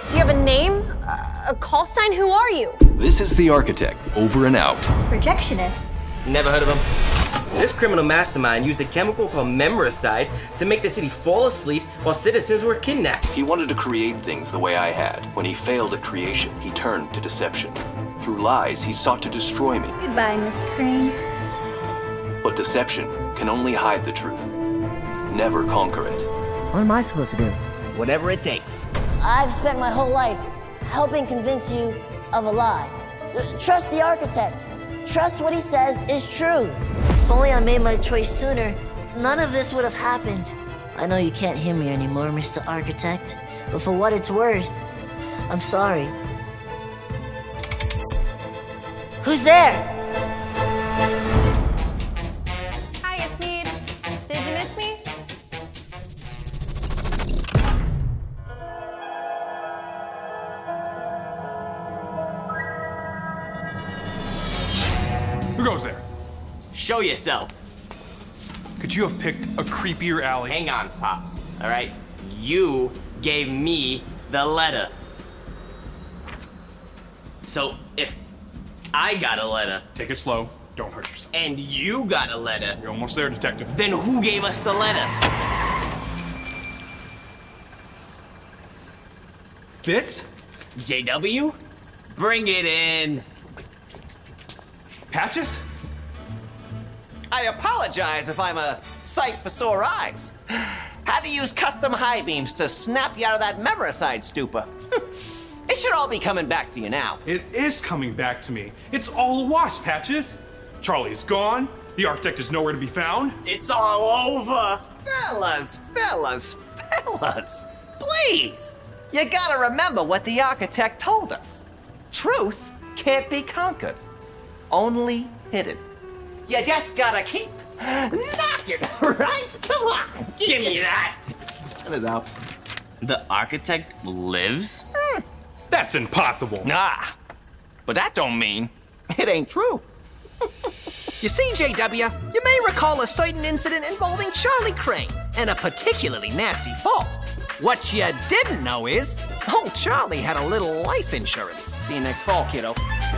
Do you have a name? A call sign? Who are you? This is the architect, over and out. Projectionist. Never heard of him. This criminal mastermind used a chemical called memoricide to make the city fall asleep while citizens were kidnapped. He wanted to create things the way I had. When he failed at creation, he turned to deception. Through lies, he sought to destroy me. Goodbye, Miss Crane. But deception can only hide the truth, never conquer it. What am I supposed to do? Whatever it takes. I've spent my whole life helping convince you of a lie. Trust the architect. Trust what he says is true. If only I made my choice sooner, none of this would have happened. I know you can't hear me anymore, Mr. Architect, but for what it's worth, I'm sorry. Who's there? Hiya, Sneed. Did you miss me? Who goes there? Show yourself. Could you have picked a creepier alley? Hang on, Pops, all right? You gave me the letter. So if I got a letter, Take it slow. Don't hurt yourself. and you got a letter, You're almost there, detective. then who gave us the letter? Fitz? JW? Bring it in. Patches? I apologize if I'm a sight for sore eyes. Had to use custom high beams to snap you out of that memoricide stupor. It should all be coming back to you now. It is coming back to me. It's all a wash, Patches. Charlie's gone. The architect is nowhere to be found. It's all over. Fellas, please. You gotta remember what the architect told us. Truth can't be conquered, only hidden. You just gotta keep knocking, right? Come on, give me that. Cut it out. The architect lives? That's impossible. Nah, but that don't mean it ain't true. You see, JW, you may recall a certain incident involving Charlie Crane and a particularly nasty fall. What you didn't know is, old Charlie had a little life insurance. See you next fall, kiddo.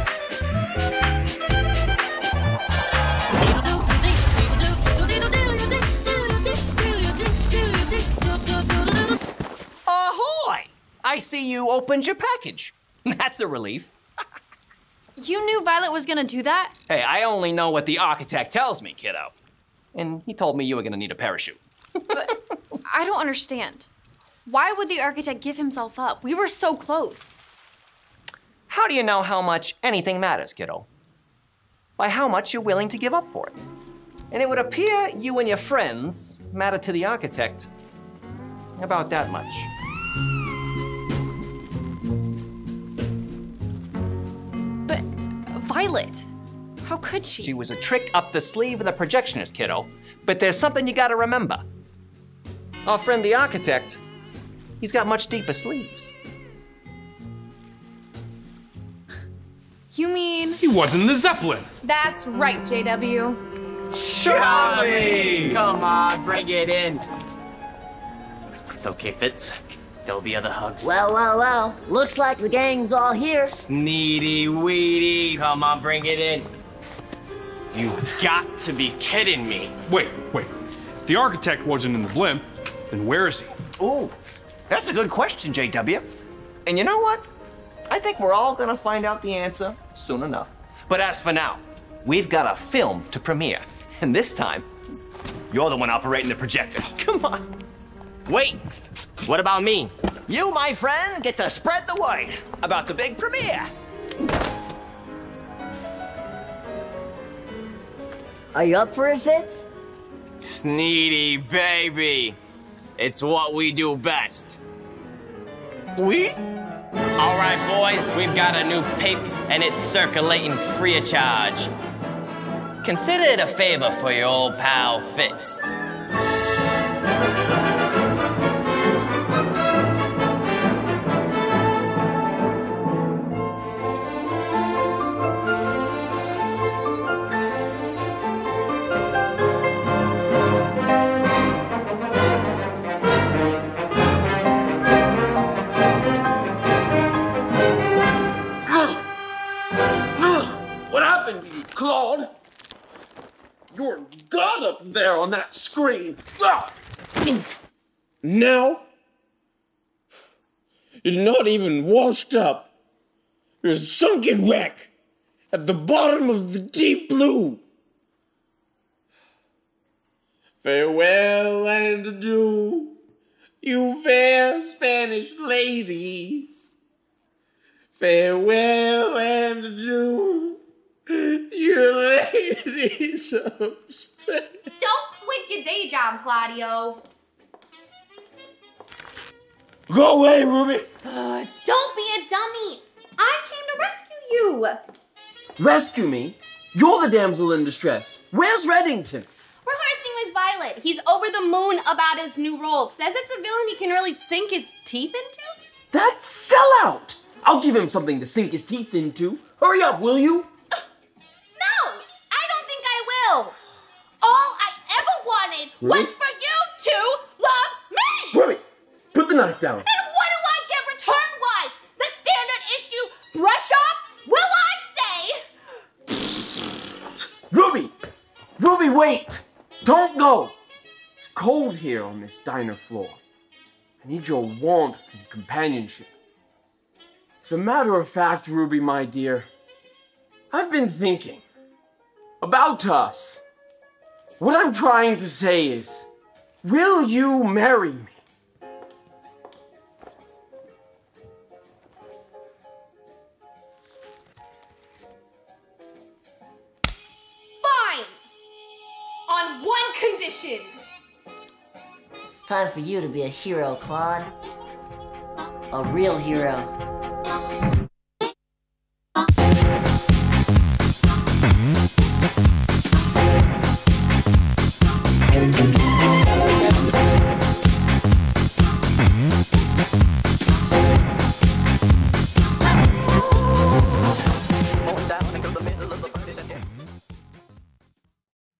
Ahoy! I see you opened your package. That's a relief. You knew Violet was gonna do that? Hey, I only know what the architect tells me, kiddo. And he told me you were gonna need a parachute. But I don't understand. Why would the architect give himself up? We were so close. How do you know how much anything matters, kiddo? By how much you're willing to give up for it. And it would appear you and your friends matter to the architect about that much. But Violet, how could she? She was a trick up the sleeve of the projectionist, kiddo. But there's something you gotta remember. Our friend the architect, he's got much deeper sleeves. You mean? He wasn't in the Zeppelin. That's right, JW. Charlie! Come on, bring it in. It's okay, Fitz. There'll be other hugs. Well. Looks like the gang's all here. Sneedy weedy. Come on, bring it in. You've got to be kidding me. Wait. If the architect wasn't in the blimp, then where is he? Ooh, that's a good question, JW. And you know what? I think we're all gonna find out the answer soon enough. But as for now, we've got a film to premiere. And this time, you're the one operating the projector. Come on. Wait, what about me? You, my friend, get to spread the word about the big premiere. Are you up for it, Fitz? Sneedy baby. It's what we do best. We? All right, boys, we've got a new paper, and it's circulating free of charge. Consider it a favor for your old pal, Fitz. up there on that screen. Now, you're not even washed up. You're a sunken wreck at the bottom of the deep blue. Farewell and adieu, you fair Spanish ladies. Farewell and adieu, you ladies of Spain. Don't quit your day job, Claudio. Go away, Ruby. Don't be a dummy. I came to rescue you. Rescue me? You're the damsel in distress. Where's Reddington? We're rehearsing with Violet. He's over the moon about his new role. Says it's a villain he can really sink his teeth into. That's sellout. I'll give him something to sink his teeth into. Hurry up, will you? No, I don't think I will. All I ever wanted was for you to love me. Ruby, put the knife down. And what do I get return-wise? The standard issue brush off, will I say? Ruby! Ruby, wait! Don't go! It's cold here on this diner floor. I need your warmth and companionship. As a matter of fact, Ruby, my dear, I've been thinking about us. What I'm trying to say is, will you marry me? Fine! On one condition. It's time for you to be a hero, Claude. A real hero.